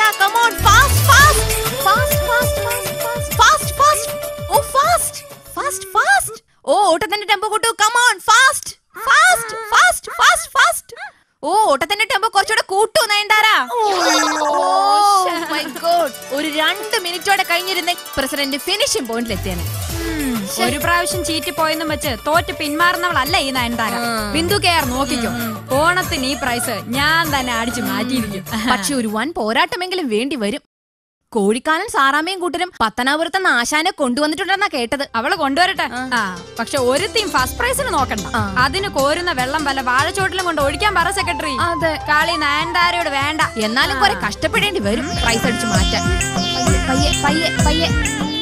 come on, fast, fast, fast, fast, fast, fast, fast, oh fast, fast, fast. Oh, ഓട്ടത്തിന്റെ tempo കൂട്ടു, come on, fast, fast, fast, fast, fast. ഓ ഓട്ടത്തിന്റെ tempo കുറച്ചുകൂടെ കൂട്ടു Nayanthara. My God, ഒരു 2 മിനിറ്റോടെ കഴിഞ്ഞിരുന്ന president finishing പോയിന്റിൽ എത്തിയാണ്. ഒരു പ്രാവശ്യം ചീറ്റി പോയെന്നും വെച്ച് തോറ്റ് പിന്മാറുന്നവളല്ല ഈ നയൻതാര. ബിന്ദു കെയർ നോക്കിക്കോ, ഓണത്തിന് ഈ പ്രൈസ് ഞാൻ തന്നെ അടിച്ചു മാറ്റിയിരിക്കും. പക്ഷെ ഒരു വൻ പോരാട്ടമെങ്കിലും വേണ്ടി വരും. കോഴിക്കാലൻ സാറാമയും കൂട്ടരും പത്തനാപുരത്ത് ആശാനെ കൊണ്ടുവന്നിട്ടുണ്ടെന്നാ കേട്ടത്. അവള് കൊണ്ടുവരട്ടെ. പക്ഷെ ഒരു ടീം ഫസ്റ്റ് പ്രൈസിന് നോക്കണ്ട. അതിന് കോരുന്ന വെള്ളം വല്ല വാഴച്ചോട്ടിലും കൊണ്ട് ഒഴിക്കാൻ പറ സെക്രട്ടറി. അതെ, കളി നയൻതാരയോട് വേണ്ട. എന്നാലും കുറെ കഷ്ടപ്പെടേണ്ടി വരും പ്രൈസ് അടിച്ചു മാറ്റാൻ. പയ്യെ പയ്യെ പയ്യെ.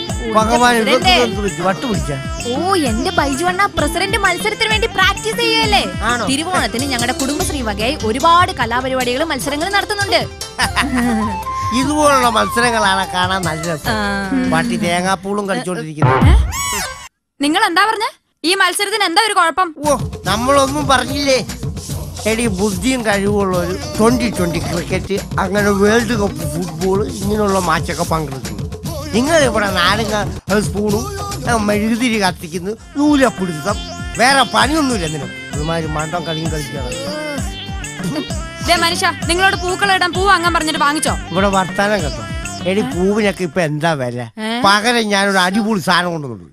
ഓ എന്റെ ബൈജു അണ്ണ പ്രസിഡന്റ് മത്സരത്തിന് വേണ്ടി പ്രാക്ടീസ് ചെയ്യല്ലേ. തിരുവോണത്തിന് ഞങ്ങളുടെ കുടുംബശ്രീ വകയായി ഒരുപാട് കലാപരിപാടികളും മത്സരങ്ങളും നടത്തുന്നുണ്ട്. ഇതുപോലുള്ള മത്സരങ്ങളാണ് കാണാൻ നല്ല രസം. പാട്ടി തേങ്ങാപ്പൂളും കളിച്ചോണ്ടിരിക്കുന്നത്. നിങ്ങൾ എന്താ പറഞ്ഞ? ഈ മത്സരത്തിന് എന്താ ഒരു കുഴപ്പം? ഓ നമ്മളൊന്നും പറഞ്ഞില്ലേ. എടി ബുദ്ധിയും കഴിവുള്ളൊരു 2020 ക്രിക്കറ്റ്, അങ്ങനെ വേൾഡ് കപ്പ് ഫുട്ബോൾ, ഇങ്ങനെയുള്ള മാച്ചൊക്കെ പങ്കെടുക്കുന്നു. നിങ്ങൾ ഇവിടെ നാരങ്ങ സ്പൂണും മെഴുകുതിരി കത്തിക്കുന്നു, നൂലപ്പിടുത്തം, വേറെ പണിയൊന്നുമില്ല. എന്തിനും ഒരുമാതിരി മണ്ടം കളിയും കളിക്കാണ്. മനുഷ്യ, നിങ്ങളോട് പൂക്കളിടാൻ പൂ വാങ്ങാൻ പറഞ്ഞിട്ട് വാങ്ങിച്ചോ? ഇവിടെ വർത്താനം കേട്ടോ. എടി പൂവിനൊക്കെ ഇപ്പൊ എന്താ വില? പകരം ഞാനൊരു അടിപൊളി സാധനം കൊണ്ടുവന്നു.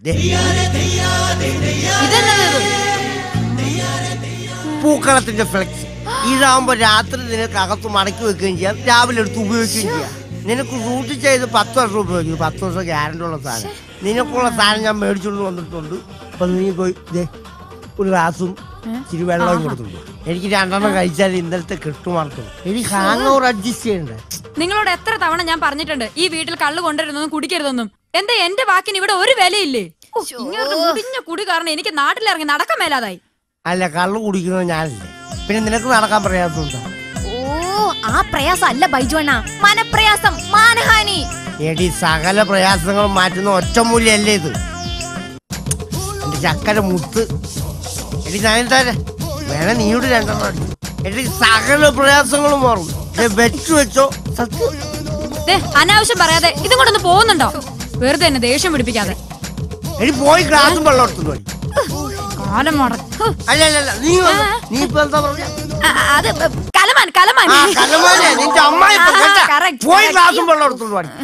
പൂക്കളത്തിന്റെ ഫ്ലെക്സ്. ഇതാവുമ്പോ രാത്രി നിനക്ക് അകത്ത് മടക്കി വെക്കുകയും ചെയ്യാം, രാവിലെ എടുത്ത് ഉപയോഗിക്കുകയും ചെയ്യാം. നിനക്ക് ഷൂട്ട് ചെയ്ത് 10 വർഷം ഉപയോഗിക്കുന്നു. 10 വർഷം ഗ്യാരണ്ടി ഉള്ള സാധനം. നിനക്കുള്ള സാധനം ഞാൻ മേടിച്ചുകൊണ്ട് വന്നിട്ടുണ്ട്. അപ്പൊ നീ പോയി ഒരു ഗ്ലാസും ഇച്ചിരി വെള്ളവും കൊടുത്തുള്ളൂ. എനിക്ക് 2 കഴിച്ചാൽ ഇന്നലത്തെ കിട്ടുമാർത്തുള്ളൂ. എനിക്ക് ഹാങ് ഓവർ അഡ്ജസ്റ്റ് ചെയ്യണ്ടേ? നിങ്ങളോട് എത്ര തവണ ഞാൻ പറഞ്ഞിട്ടുണ്ട് ഈ വീട്ടിൽ കള്ളു കൊണ്ടുവരുന്നൊന്നും കുടിക്കരുതൊന്നും. എന്താ എന്റെ വാക്കിന് ഇവിടെ ഒരു വിലയില്ലേ? ഇങ്ങനെ മുടിഞ്ഞ കുടി കാരണം എനിക്ക് നാട്ടിലിറങ്ങി നടക്കാൻ മേലാതായി. അല്ല, കള്ളു കുടിക്കുന്നത് ഞാനല്ലേ, പിന്നെ നിനക്ക് നടക്കാൻ പ്രയാസമുണ്ടോ? ഓ ആ പ്രയാസം അല്ല ബൈജു അണ്ണ, മനപ്രയാസം, മാനഹാനി. എടി സകല പ്രയാസങ്ങളും മാറ്റുന്ന ഒറ്റമൂല്യല്ലേ ഇത്. എന്റെ ചക്കര മുത്ത്. എടി നയൻതാര വേണേ നീയോട് 2 അടിച്ചു. എടി സകല പ്രയാസങ്ങളും മാറും. വെച്ചു വെച്ചോ. അനാവശ്യം പറയാതെ ഇതും കൊണ്ടൊന്ന് പോകുന്നുണ്ടോ? വെറുതെ എന്നെ ദേഷ്യം പിടിപ്പിക്കാതെ. എടി പോയി ഗ്ലാസും വെള്ളം എടുത്തു പോയി. കാലം അല്ലല്ല, നീ ഇപ്പൊ എന്താ പറഞ്ഞ? അത് കലമാൻ കലമാൻ. നിന്റെ അമ്മായി പോയി ഗ്ലാസും വെള്ളം എടുത്തോണ്ട് പാടി.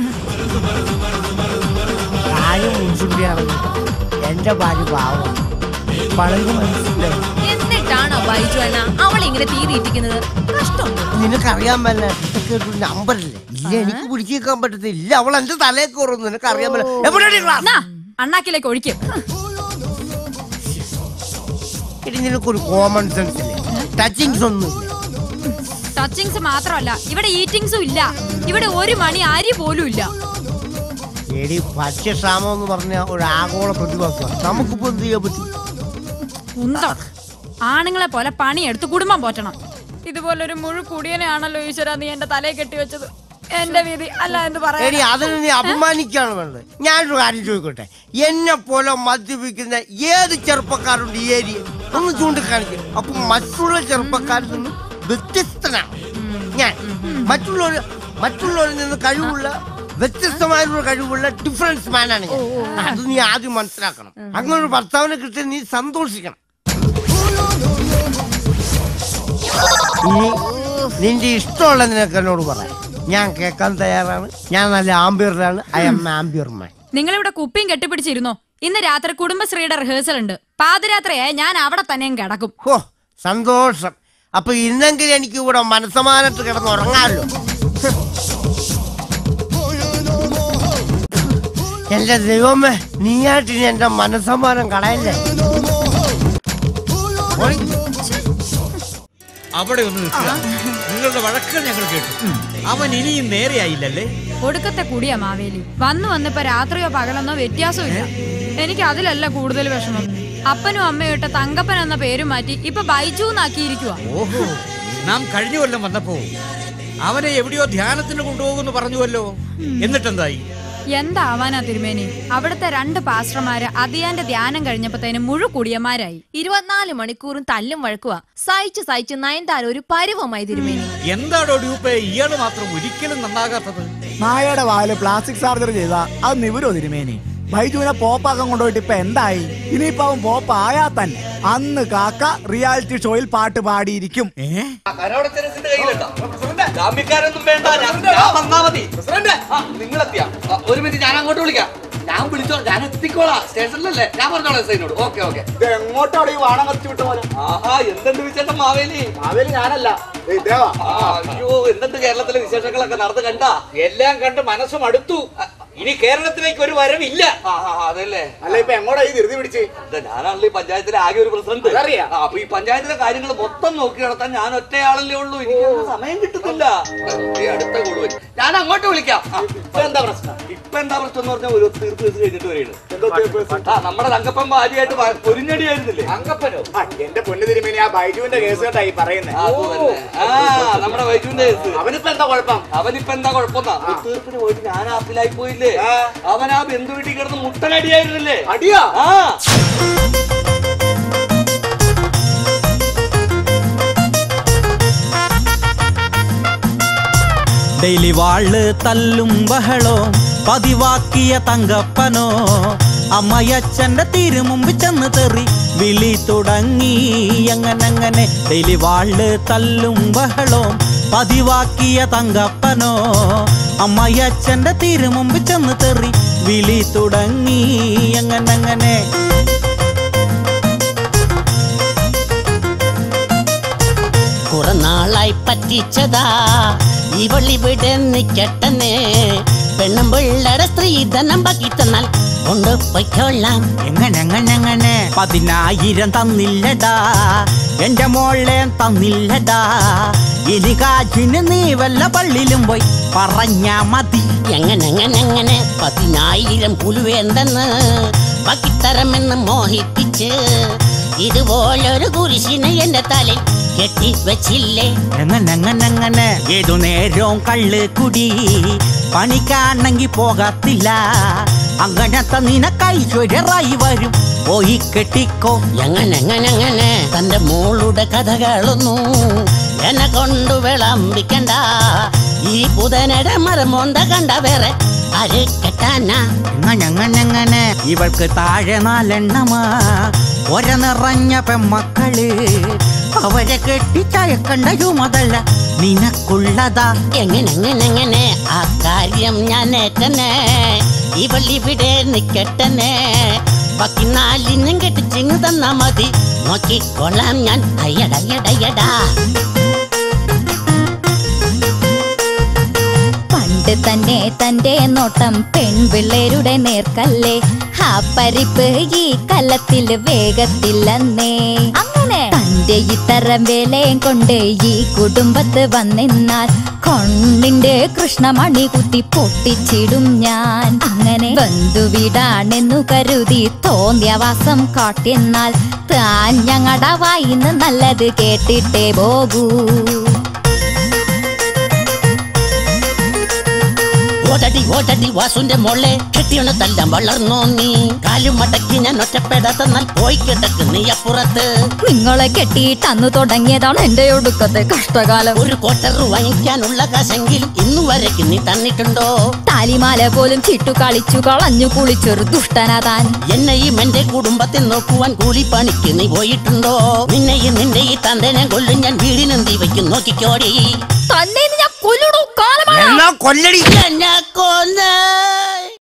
കാര്യം മുൻചുണ്ടിയാണ്. എന്റെ ഭാര്യ പാവം പഴയ മനസ്സിലായി. എന്നിട്ടാണോ ബൈജു അണ്ണ അവൾ ഇങ്ങനെ തീരിയിരിക്കുന്നത്? കഷ്ടം. നിനക്കറിയാൻ പറ്റില്ല നമ്പറല്ലേ? ഇല്ല, എനിക്ക് പിടിച്ചേക്കാൻ പറ്റത്തില്ല. അവൾ എന്റെ തലയെ കയറുന്നു. നിനക്കറിയാൻ പറ്റില്ല. അണ്ണാക്കിലേക്ക് ഒഴിക്കും. നിനക്കൊരു കോമൺ സെൻസ് ഇല്ലേ? ടച്ചിങ്സ് ഒന്നുമില്ല. ടച്ചിങ്സ് മാത്രമല്ല, ഇവിടെ ഈറ്റിങ്സും ഇല്ല. ഇവിടെ ഒരു മണി അരി പോലും ഇല്ല. എടി ഭക്ഷ്യക്ഷാമം എന്ന് പറഞ്ഞ ഒരു ആഗോള പ്രതിഭാസമാണ്. നമുക്കിപ്പോ എന്ത് ചെയ്യാൻ പറ്റും? ആണുങ്ങളെ പോലെ പണിയെടുത്ത് കുടുംബം പോറ്റണം. ഇതുപോലൊരു കുടിയനാണല്ലോ ഈശ്വര നീ എന്റെ തലയെ കെട്ടിവെച്ചത്. എന്റെ വിധി അല്ല എന്ന് പറയാം. അതിന് നീ അപമാനിക്കാണ് വേണ്ടത്. ഞാനൊരു കാര്യം ചോദിക്കട്ടെ, എന്നെ പോലെ മദ്യപിക്കുന്ന ഏത് ചെറുപ്പക്കാരുണ്ട് ഈ ഏരിയ? ഒന്ന് ചൂണ്ടിക്കാണിക്കും. അപ്പൊ മറ്റുള്ള ചെറുപ്പക്കാരിൽ നിന്ന് വ്യത്യസ്തനാണ് ഞാൻ. മറ്റുള്ളവരിൽ നിന്ന് കഴിവുള്ള വ്യത്യസ്തമായുള്ള കഴിവുള്ള ഡിഫറൻസ് മാനാണ് ഞാൻ. അത് നീ ആദ്യം മനസ്സിലാക്കണം. അങ്ങനെ ഒരു ഭർത്താവിനെ കിട്ടിയ നീ സന്തോഷിക്കണം. ഇനി നിന്റെ ഇഷ്ടമുള്ള നിനക്ക് എന്നോട് പറയാം, ഞാൻ കേൾക്കാൻ തയ്യാറാണ്. ഞാൻ നല്ല ആംബിയറിലാണ്. I M ആംബിയർമാൻ. നിങ്ങളിവിടെ കുപ്പിയും കെട്ടിപ്പിടിച്ചിരുന്നോ? ഇന്ന് രാത്രി കുടുംബശ്രീയുടെ റിഹേഴ്സൽ ഉണ്ട്. പാതിരാത്രിയായ ഞാൻ അവിടെ തന്നെയും കിടക്കും. ഓ സന്തോഷം. അപ്പൊ ഇന്നെങ്കിലും എനിക്ക് ഇവിടെ മനസ്സമാനത്ത് കിടന്ന് ഉറങ്ങാമല്ലോ. എന്റെ ദൈവമേ, നീയായിട്ടിനി എന്റെ മനസ്സമാനം കളയല്ലേ. അവിടെ ഒന്ന് നിൽക്കുക. നിങ്ങളുടെ വഴക്കുകൾ ഞങ്ങൾ കേട്ടു. അവൻ ഇനിയും നേരെയായില്ലല്ലേ? ഒടുക്കത്തെ കുടിയാ മാവേലി. വന്നിപ്പോ രാത്രിയോ പകലെന്നോ വ്യത്യാസവും ഇല്ല. എനിക്ക് അതിലല്ല കൂടുതൽ വിഷമം. അപ്പനും അമ്മയും ഇട്ട തങ്കപ്പൻ എന്ന പേരും മാറ്റി ഇപ്പൊ ബൈജു എന്നാക്കിയിരിക്കുക. ഓഹോ, നാം കഴിഞ്ഞ കൊല്ലം വന്നപ്പോ അവനെ എവിടെയോ ധ്യാനത്തിന് കൊണ്ടുപോകുന്നു പറഞ്ഞുവല്ലോ. എന്നിട്ടെന്തായി? എന്താവാനാ തിരുമേനി? അവിടുത്തെ 2 പാസ്റ്റർമാര് അതിയാന്റെ ധ്യാനം കഴിഞ്ഞപ്പോഴത്തേനും മുഴുക്കുടിയന്മാരായി. 24 മണിക്കൂറും തല്ലും വഴക്കുവാ. സഹിച്ച് നയൻതാര ഒരു പരുവമായി തിരുമേനി. എന്താണോ ഡ്യൂപ്പേ ഇയാള് മാത്രം ഒരിക്കലും നന്നാകാത്തത്? നായയുടെ വാല് പ്ലാസ്റ്റിക് സർജറി ചെയ്താ അത് നിവരോ തിരുമേനി? ബൈജുവിനെ പോപ്പാക്കാൻ കൊണ്ടുപോയിട്ട് ഇപ്പൊ എന്തായി? ഇനിയിപ്പൊ അവൻ പോപ്പ് ആയാ തന്നെ അന്ന് കാക്ക റിയാലിറ്റി ഷോയിൽ പാട്ട് പാടിയിരിക്കും. ജാമ്യക്കാരൊന്നും വേണ്ട, ഞാൻ വന്നാ മതി. നിങ്ങളെത്തിയാ ഒരു മിനിറ്റ്, ഞാൻ അങ്ങോട്ട് വിളിക്കാം. ഞാൻ വിളിച്ചോ, ഞാൻ എത്തിക്കോളാം. സ്റ്റേഷനിലല്ലേ? ഞാൻ പറഞ്ഞോളാം സൈനോട്. Okay okay. എങ്ങോട്ടാണ് ഈ വാണം കത്തി വിട്ട പോലെ? ആഹാ, എന്തുണ്ട് വിശേഷം മാവേലി? മാവേലി ഞാനല്ല, അയ്യോ, എന്തുണ്ട് കേരളത്തിലെ വിശേഷങ്ങളൊക്കെ നടന്ന് കണ്ടാ? എല്ലാം കണ്ട് മനസ്സും അടുത്തു. ഇനി കേരളത്തിലേക്ക് ഒരു വരവില്ല. അതല്ലേ? അല്ല, ഇപ്പൊ എങ്ങോട്ടാ ഈ ധൃതി പിടിച്ച്? ഞാനാണല്ലോ ഈ പഞ്ചായത്തിലെ ആകെ ഒരു പ്രസിഡന്റ്. അപ്പൊ ഈ പഞ്ചായത്തിലെ കാര്യങ്ങൾ മൊത്തം നോക്കി നടത്താൻ ഞാൻ ഒറ്റയാളല്ലേ ഉള്ളൂ. എനിക്ക് സമയം കിട്ടുന്നില്ല. അടുത്ത കൊടുവൻ ഞാൻ അങ്ങോട്ട് വിളിക്കാം. ഇപ്പൊ എന്താ പ്രശ്നം? ഇപ്പൊ എന്താ പ്രശ്നം എന്ന് പറഞ്ഞാൽ ഒരു തീർപ്പ് ദിവസം കഴിഞ്ഞിട്ട് വരെയാണ്. നമ്മുടെ തങ്കപ്പൻ ഭാര്യയായിട്ട് പൊരിഞ്ഞടിയായിരുന്നില്ലേ? തങ്കപ്പനോ? എന്റെ പൊന്നു തിരുമേനി, ആ ബൈജുവിന്റെ കേസ് കേട്ടായി പറയുന്നത്. നമ്മുടെ ബൈജുവിന്റെ കേസ്. അവനിപ്പോ എന്താ കുഴപ്പം? അവനിപ്പോ എന്താ കുഴപ്പമെന്നാ? തീർപ്പിന് പോയിട്ട് ഞാൻ ആപ്പിലായി പോയില്ലേ? അവൻ ആ ബന്ധു വീട്ടിൽ കിടന്ന് മുട്ടനടിയായിരുന്നില്ലേ? അടിയാ? ഡെയിലി വാള് തല്ലും ബഹളോ പതിവാക്കിയ തങ്കപ്പനോ അമ്മയച്ഛന്റെ തിരുമുമ്പ് ചെന്ന് തെറി വിളി തുടങ്ങി. അങ്ങനെ ഡെയിലി വാള് തല്ലും ബഹളോ പതിവാക്കിയ തങ്കപ്പനോ അമ്മയച്ഛന്റെ തിരുമുമ്പ് ചെന്ന് തെറി വിളി തുടങ്ങി. അങ്ങനെ കുറെ നാളായി പറ്റിച്ചതാ ഇവളിവിടെ നിക്കട്ടനെ. പെണ്ണും പിള്ളേരെ സ്ത്രീധനം ബാക്കി തന്നാൽ കൊണ്ട് പൊയ്ക്കൊള്ളാം. എങ്ങനെ 10,000 തന്നില്ലടാ, എന്റെ മോളെ തന്നില്ലടാ. ഇനി കാശിന് നീ വല്ല പള്ളിയിലും പോയി പറഞ്ഞാ മതി. എങ്ങനെ 10,000 പുലുവേണ്ടെന്ന് ബാക്കി തരമെന്ന് മോഹിപ്പിച്ച് ഇതുപോലൊരു കുരിശിനെ എന്റെ തലയിൽ കെട്ടി വെച്ചില്ലേ. എങ്ങനെ ഏതു നേരവും കള്ള് കുടി, പണിക്കാണെങ്കി പോകത്തില്ല. അങ്ങനത്തെ നിനക്കൈശ്വര്യറായി വരും, പോയി കെട്ടിക്കോ. എങ്ങനെ തന്റെ മോളുടെ കഥകളൊന്നും എന്നെ കൊണ്ട് വിളമ്പിക്കണ്ട. ഈ പുതനയുടെ മരമോന്ത കണ്ട വേറെ ആര് കെട്ടാനാ? അങ്ങനെ ഇവൾക്ക് താഴെ 4 എണ്ണമാ, ഒര നിറഞ്ഞ പെമ്മക്കള്. അവരെ കെട്ടിച്ചയക്കണ്ട ചുമതല നിനക്കുള്ളതാ. എങ്ങനെ ആ കാര്യം ഞാൻ ഏറ്റനെ. ഇവളിവിടെ നിക്കട്ടനെ. ബാക്കി 4 കെട്ടിച്ചിങ് തന്നാ മതി, നോക്കിക്കൊള്ളാം ഞാൻ. അയ്യടയ്യടയ്യടാ. പണ്ട് തന്നെ തന്റെ നോട്ടം പെൺപിള്ളേരുടെ നേർക്കല്ലേ. ആ പരിപ്പ് ഈ കലത്തിൽ വേഗത്തില്ലെന്നേ. അങ്ങനെ തന്റെ ഇത്തരം വേലയും കൊണ്ട് ഈ കുടുംബത്ത് വന്നെന്നാൽ കണ്ണിന്റെ കൃഷ്ണമണി കുത്തി പൊട്ടിച്ചിടും ഞാൻ. അങ്ങനെ ബന്ധുവീടാണെന്നു കരുതി തോന്നിയവാസം കാട്ടിയെന്നാൽ താൻ ഞങ്ങളുടെ വായിന്ന് നല്ലത് കേട്ടിട്ടേ പോകൂ. ഓടടി വാസുന്റെ മോളെ, കെട്ടിയൊന്ന് തല്ലാൻ വളർന്നോ നീ? കാലും മടക്കി ഞാൻ ഒറ്റപ്പെടാത്തന്നാൽ പോയി കിടക്ക് നീ അപ്പുറത്ത്. നിങ്ങളെ കെട്ടിയിട്ട് അന്ന് തുടങ്ങിയതാണ് എന്റെ ഒടുക്കത്തെ കഷ്ടകാലം. ഒരു ക്വാർട്ടർ വാങ്ങിക്കാനുള്ള കാശെങ്കിലും ഇന്നു വരയ്ക്ക് നീ തന്നിട്ടുണ്ടോ? താലിമാല പോലും ചിട്ടു കളിച്ചു കളഞ്ഞു കുളിച്ചൊരു ദുഷ്ടനാതാൻ. എന്നെയും എന്റെ കുടുംബത്തെ നോക്കുവാൻ കൂലിപ്പണിക്ക് നീ പോയിട്ടുണ്ടോ? നിന്നെയും നിന്റെ ഈ തന്തനെ കൊല്ലും ഞാൻ വീടിനെന്തി വയ്ക്കും, നോക്കിക്കോടി. തന്നെ ഞാൻ കൊല്ലണു കാലമാണ്. കൊല്ലടി എന്നെ കൊന്ന്